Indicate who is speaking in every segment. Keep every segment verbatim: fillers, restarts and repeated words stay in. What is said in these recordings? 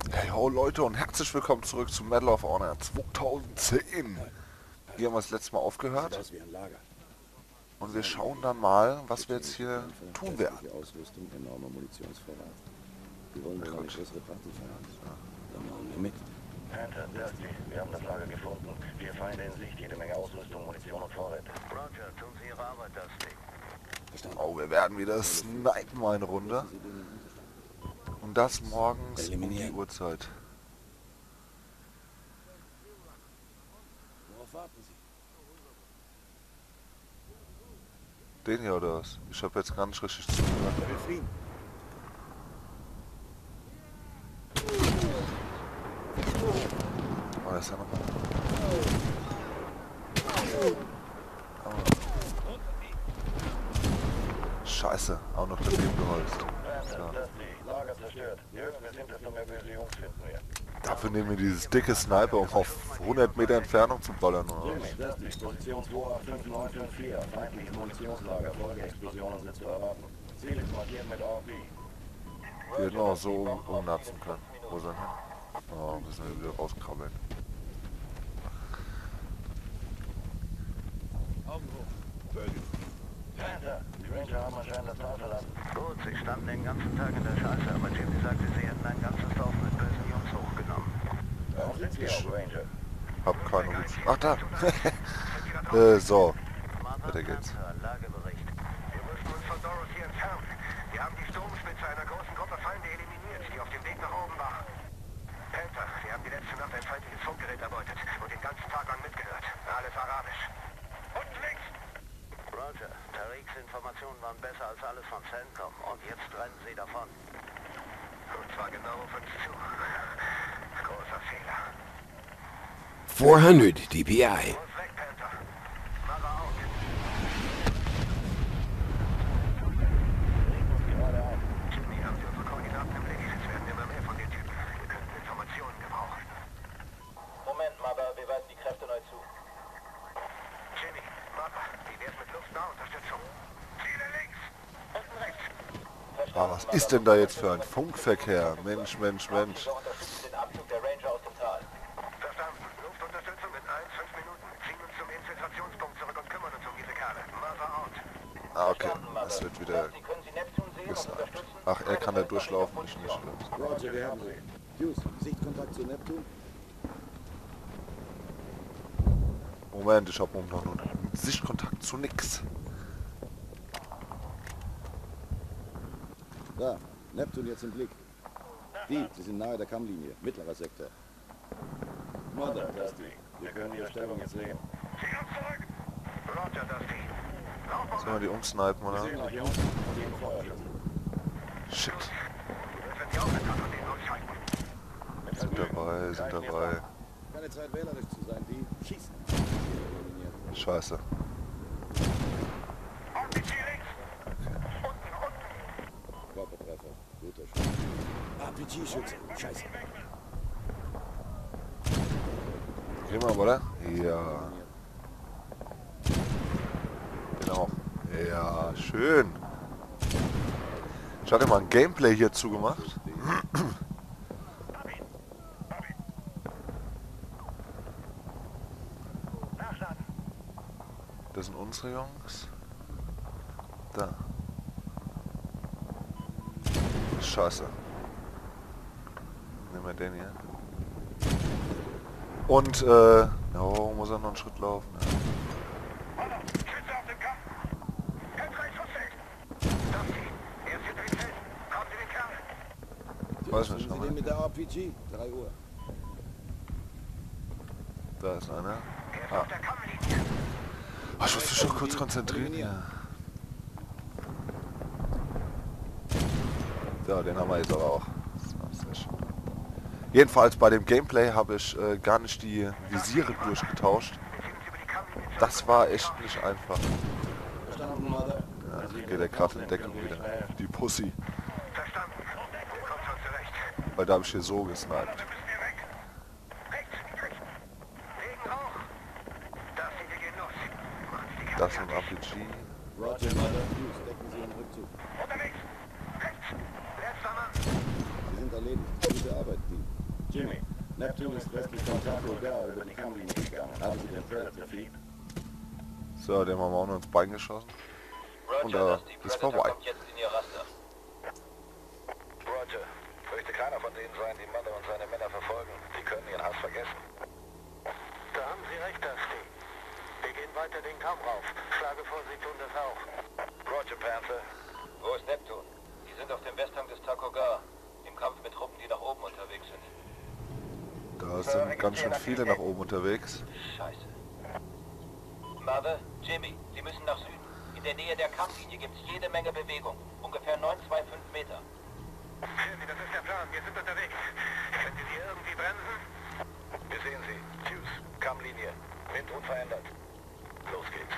Speaker 1: Hey ho Leute und herzlich willkommen zurück zu Medal of Honor zweitausendzehn. Hier haben wir das letzte Mal aufgehört
Speaker 2: Sieht aus wie ein Lager.
Speaker 1: und wir schauen dann mal, was wir jetzt
Speaker 2: Betonliche
Speaker 1: hier
Speaker 2: Kämpfe,
Speaker 1: tun werden.
Speaker 2: festliche Ausrüstung, enormer Munitionsvorrat. Wir wollen wohl eine größere Party feiern. Dann machen wir mit.
Speaker 3: Panther, Dusty, wir haben das Lager gefunden. Vier Feinde in Sicht, jede Menge Ausrüstung, Munition und Vorräte.
Speaker 4: Roger, tun Sie Ihre Arbeit, Dusty.
Speaker 2: Verstanden.
Speaker 1: Oh, wir werden wieder snipen mal eine Runde. Und das morgens um die Uhrzeit.
Speaker 2: Worauf warten Sie?
Speaker 1: Den hier oder was? Ich habe jetzt gar nicht richtig zugehört.
Speaker 2: Er will fliehen.
Speaker 1: Oh, da ist ja nochmal. Oh. Scheiße, auch noch daneben geholzt.
Speaker 3: Panther, Dusty, Lager zerstört. Je höher wir sind, desto mehr böse Jungs finden wir.
Speaker 1: Dafür nehmen wir dieses dicke Sniper, um auf hundert Meter Entfernung zu ballern. Oder was?
Speaker 3: Dusty, Position zwei acht fünf neun fünf vier. Feindliches Munitionslager, Folgeexplosionen sind zu erwarten. Ziel ist markiert mit R P.
Speaker 1: Die hätten auch so um, umnatzen können. Wo sind wir? Oh, müssen wir wieder rauskrabbeln.
Speaker 3: Panther, die Ranger haben anscheinend das Tal verlassen.
Speaker 4: Gut, Sie standen den ganzen Tag in der Scheiße, aber Jimmy sagte, Sie hätten ein ganzes Dorf mit bösen Jungs hochgenommen.
Speaker 3: Warum sind Sie auch Ranger?
Speaker 1: Hab keine Hut. Ach da! äh, so. Weiter geht's.
Speaker 4: Lagebericht. Wir mussten uns von Dorothy entfernen. Wir haben die Sturmspitze einer großen Gruppe Feinde eliminiert, die auf dem Weg nach oben war. Panther, wir haben die letzte Nacht ein feindliches Funkgerät erbeutet und den ganzen Tag lang mitgehört. Alles arabisch. Und links! Roger, Tariqs Informationen waren besser als alles von CENTCOM und jetzt rennen sie davon. Und zwar genau auf uns zu. Großer Fehler.
Speaker 5: four hundred D P I.
Speaker 4: Los weg, Panther. Mother out. Jimmy, haben Sie unsere Koordinaten im Blick? Es werden immer mehr von den Typen. Wir könnten Informationen gebrauchen.
Speaker 3: Moment, Mother, wir weisen die Kräfte neu zu.
Speaker 4: Jimmy, Mother, wie wär's mit Luftnahunterstützung? Ziele links! Unten rechts!
Speaker 1: Ah, was ist denn da jetzt für ein Funkverkehr? Mensch, Mensch, Mensch.
Speaker 3: Den Abzug der Ranger aus dem Tal.
Speaker 4: Verstanden. Luftunterstützung in eins, fünf Minuten. Ziehen uns zum Infiltrationspunkt zurück und kümmern uns um diese Kerle. Mother out.
Speaker 1: Ah, okay. Das wird wieder
Speaker 3: Sie können Sie Neptun sehen und
Speaker 1: gesniped.
Speaker 3: unterstützen?
Speaker 1: Ach, er kann da durchlaufen, ich nicht.
Speaker 2: Roger, wir haben Sie. Hughes, Sichtkontakt zu Neptun?
Speaker 1: Moment, ich hab noch nur Sichtkontakt zu nix.
Speaker 2: Da, Neptun jetzt im Blick. Die, Sie sind nahe der Kammlinie, mittlerer Sektor. Mother, Dusty.
Speaker 3: Wir können Ihre Stellung jetzt sehen.
Speaker 4: Zieh uns zurück! Roger, Dusty.
Speaker 1: Sollen wir die umsnipen, oder?
Speaker 3: Sehen nach Jungs und gegen Feuerschützen.
Speaker 1: Shit.
Speaker 4: Wir werden die Aufmerksamkeit von denen ausschalten.
Speaker 1: Sind dabei, sind dabei.
Speaker 2: Keine Zeit wählerisch zu sein, die schießen. Eliminiert.
Speaker 1: Scheiße.
Speaker 4: R P G links! Unten, unten!
Speaker 2: Körpertreffer, guter Schuss. R P G-Schütze, scheiße.
Speaker 1: Gehen wir, oder? Ja. Genau. Ja, schön. Ich hatte mal ein Gameplay hierzu gemacht. Das sind unsere Jungs. Da. Scheiße. Nehmen wir den hier. Und, äh... oh, muss er noch einen Schritt laufen. Ja.
Speaker 4: Schütze auf dem Kamm! Kämpfer ins Schussfeld! Dusty, er ist hinter dem Feld. Kommen Sie den Kerl!
Speaker 1: Weiß
Speaker 2: Finden
Speaker 1: nicht,
Speaker 2: Sie
Speaker 1: aber
Speaker 2: den mit der R P G? drei Uhr.
Speaker 1: da ist einer.
Speaker 4: Er ist
Speaker 1: Ah.
Speaker 4: auf der Kammlinie.
Speaker 1: Oh, ich muss mich doch kurz konzentrieren hier. So, den haben wir jetzt aber auch. So, sehr schön. Jedenfalls bei dem Gameplay habe ich äh, gar nicht die Visiere durchgetauscht. Das war echt nicht einfach.
Speaker 2: Verstanden, Mother.
Speaker 1: Ja, jetzt geht er gerade in Deckung wieder. Die Pussy.
Speaker 4: Verstanden. Kommt schon zurecht.
Speaker 1: Weil da habe ich hier so gesniped.
Speaker 4: Dann müssen wir weg. Rechts, rechts. Regen hoch. Dusty, wir gehen los. Machen Sie die Kerle
Speaker 1: Das ist ein R P G.
Speaker 2: Roger, Mother. Hughes, decken Sie Ihren Rückzug.
Speaker 4: unterwegs. Rechts. Letzter Mann.
Speaker 2: Sie sind erledigt. Gute Arbeit, die. Neptun ist westlich von Taco Gar über die Kammlinie gegangen. Haben Sie den Predator Feed?
Speaker 1: So, den haben wir auch noch ins Bein geschossen. Und äh, ist vorbei.
Speaker 4: Roger. Fürchte keiner von denen sein, die Mother und seine Männer verfolgen. Die können ihren Hass vergessen. Da haben Sie recht, Dusty. Wir gehen weiter den Kamm rauf. Schlage vor, Sie tun das auch. Roger, Panther. Wo ist Neptun? Die sind auf dem Westhang des Taco Gar. Im Kampf mit Truppen, die nach oben unterwegs sind.
Speaker 1: Da sind ganz schön viele nach oben unterwegs.
Speaker 4: Scheiße. Mother, Jimmy, Sie müssen nach Süden. In der Nähe der Kammlinie gibt es jede Menge Bewegung. Ungefähr neun zwei fünf Meter. Jimmy, das ist der Plan. Wir sind unterwegs. Können Sie sie irgendwie bremsen? Wir sehen Sie. Tschüss. Kammlinie. Wind unverändert. Los geht's.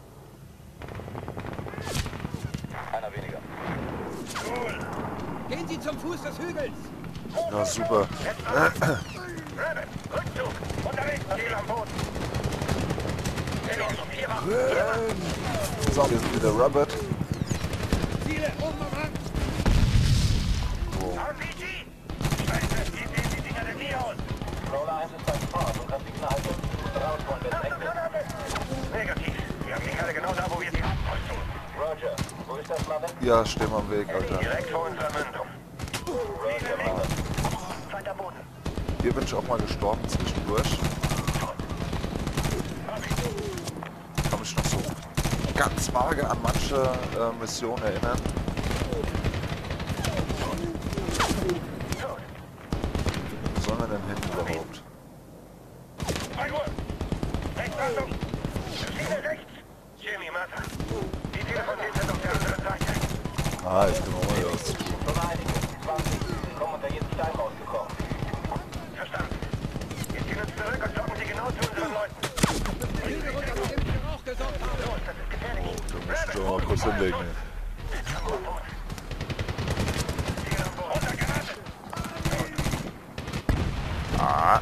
Speaker 4: Einer weniger.
Speaker 6: Gehen Sie zum Fuß des Hügels!
Speaker 1: Na super.
Speaker 4: Rabbit, Rückzug! Unterwegs, Ziel am Boden!
Speaker 1: So, wir sind wieder Rabbit.
Speaker 6: Ziele, oben am Rand!
Speaker 1: Oh.
Speaker 4: R P G! Scheiße, wie sehen die Dinger denn nie aus? Roller eins ist beim Fahrt und kann sich innerhalb von rausholen, wenn es eng wird. Negativ. Wir haben die Kerle genau da, wo wir sie haben. Roger, wo ist das Mother?
Speaker 1: Ja, stehen wir am Weg, Alter.
Speaker 4: Direkt vor unserer Mündung. Roger, Mother. Zweiter Boden.
Speaker 1: Hier bin ich auch mal gestorben zwischendurch. Kann mich noch so ganz vage an manche äh, Missionen erinnern. Wo sollen wir denn hin überhaupt?
Speaker 4: zwei Uhr. Rechts, Achtung. Schiene rechts. Jimmy, Martha. Die Ziele von denen sind auf der anderen Seite.
Speaker 1: Ah, jetzt können wir mal was zu tun.
Speaker 4: Nur einige. zwanzig. Sie kommen unter jeden Stein rausgekommen. Verstanden. Wir ziehen uns zurück und joggen sie genau zu unseren Leuten.
Speaker 6: Hügel runter, nachdem ich für Rauch gesorgt habe!
Speaker 4: Los, das ist gefährlich.
Speaker 1: Da musst du mal kurz hinlegen. ey.
Speaker 4: Ziel am Boden. Runter, Granate.
Speaker 1: Ah.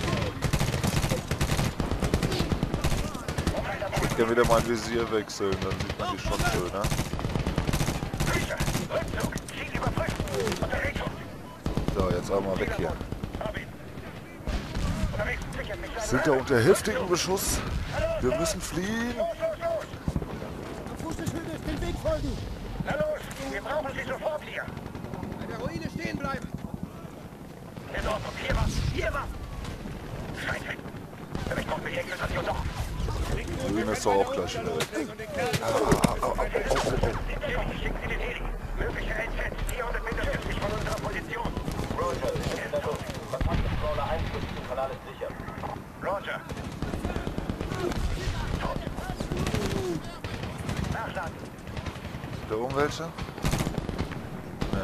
Speaker 1: Ich würde gerne wieder mein Visier wechseln, dann sieht man die schon schöner.
Speaker 4: Sicher. Rückzug. Ziel überprüfen. Unterwegs.
Speaker 1: So, jetzt einmal weg hier.
Speaker 4: Hab ihn. Unterwegs. Sichert mich.
Speaker 1: Sind da unter heftigem Beschuss. Wir müssen fliehen.
Speaker 6: Am Fuß des Hügels den Weg folgen!
Speaker 4: Na los, wir brauchen sie sofort hier.
Speaker 6: Bei der Ruine stehen bleiben!
Speaker 4: In Ordnung, hier was, hier was. Scheiße. Vielleicht brauchen wir die Exekution doch.
Speaker 1: Grün ist doch auch gleich wieder weg.
Speaker 4: Schicken Sie den Heli. Mögliche N Z, vierhundert Meter südlich von unserer Position. Roger, ich bin da los. Kontakt mit Crawler eins, zum Kanal ist sicher. Roger. Tot. Nachladen.
Speaker 1: Da oben welche? Ja.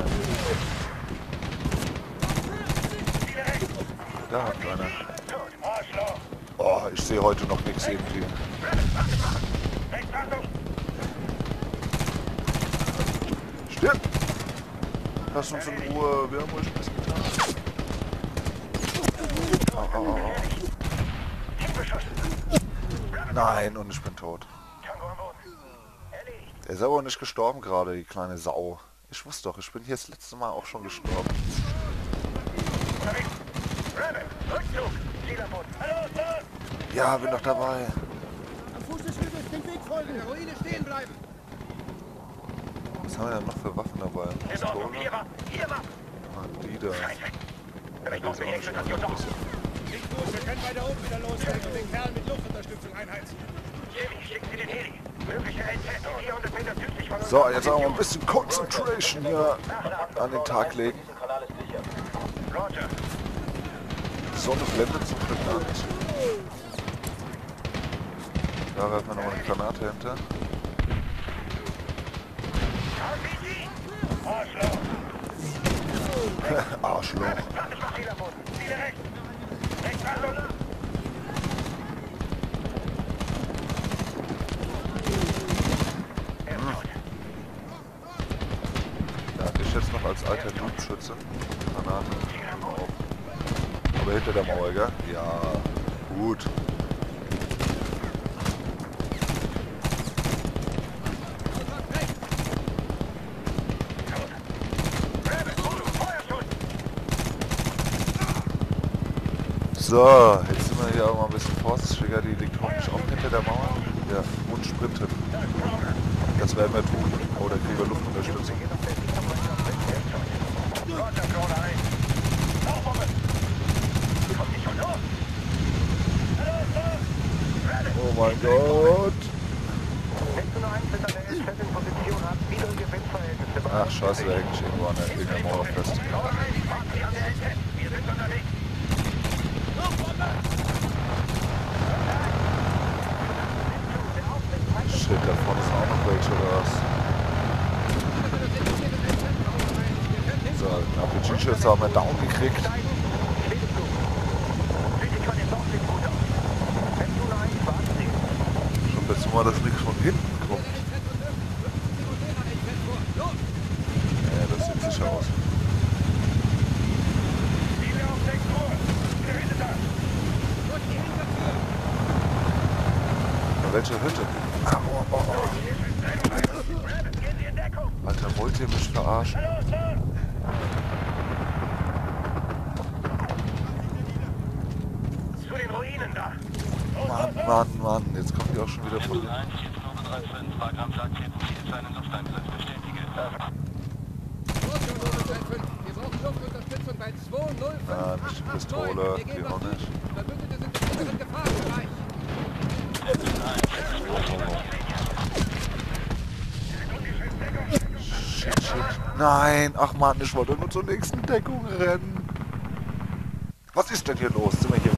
Speaker 4: Ziele rechts.
Speaker 1: Da hat einer.
Speaker 4: Tot. Arschloch.
Speaker 1: Oh, ich sehe heute noch nichts irgendwie.
Speaker 4: Rechts, Achtung.
Speaker 1: Stirb! Lass uns in Ruhe, wir haben euch was getan. Au, au, au. Nein, und ich bin tot.
Speaker 4: Tango am Boden. Erledigt.
Speaker 1: Der ist aber nicht gestorben gerade, die kleine Sau. Ich wusste doch, ich bin hier das letzte Mal auch schon gestorben.
Speaker 4: Unterwegs. Rabbit, Rückzug. Ziel am Boden. Hallo, los.
Speaker 1: Ja, bin doch dabei.
Speaker 6: Am Fuß des Hügels den Weg folgen! Bei der Ruine stehen bleiben!
Speaker 1: Was haben wir denn noch für Waffen dabei?
Speaker 4: In Ordnung,
Speaker 1: Pistole?
Speaker 4: hier was, hier was.
Speaker 1: Ah, die da.
Speaker 4: Scheiße.
Speaker 1: Ja,
Speaker 4: Vielleicht
Speaker 1: die
Speaker 4: brauchen
Speaker 1: ist
Speaker 4: wir
Speaker 1: auch
Speaker 4: die
Speaker 1: nicht schon
Speaker 4: Exekution
Speaker 1: mal
Speaker 4: doch.
Speaker 1: ein
Speaker 6: Nicht gut, wir können weiter oben wieder loslegen und den Kerl mit Luftunterstützung einheizen.
Speaker 4: Jimmy, schicken Sie den Heli. Mögliche N Z, vierhundert Meter südlich von
Speaker 1: So, jetzt auch mal ein bisschen Concentration hier an den Tag legen.
Speaker 4: Roger.
Speaker 1: Die Sonne blendet zum Glück gar nicht. Da werfen wir noch eine Granate hinter.
Speaker 4: R P G. Arschloch.
Speaker 1: Arschloch.
Speaker 4: Warte, ich mach Ziel am Boden. Ziele rechts. Rechts, Achtung. Er ist tot.
Speaker 1: Ja, ich jetzt noch als alter Blutschütze. Granate. Aber hinter der Mauer, gell? Ja, gut. So, jetzt sind wir hier auch mal ein bisschen vorsichtiger. Die liegt hoffentlich auch hinter der Mauer. Ja, und sprintet. Das werden wir tun. Oh, da kriegen wir Luftunterstützung. Oh mein Gott. Ach scheiße, da hängt ich irgendwo an der irgendeiner Mauer fest. Shit, da vorne ist auch noch welche oder was? So, den R P G-Schütze haben wir down gekriegt. Schon wissen wir, dass nichts von hinten kommt. Ja, das sieht sicher aus. Na, welche Hütte? Ah, oh, oh, oh. Alter, wollt ihr mich verarschen?
Speaker 4: Zu den Ruinen da.
Speaker 1: Mann, Mann, Mann, jetzt kommt die auch schon wieder von hinten.
Speaker 6: Wir brauchen Luftunterstützung bei zwei null fünf.
Speaker 1: Ah, nicht die Pistole, die auch nicht.
Speaker 6: Verbündete sind im mittleren Gefahrenbereich.
Speaker 1: Shit, shit. Nein, ach Mann, ich wollte nur zur nächsten Deckung rennen. Was ist denn hier los? Sind wir hier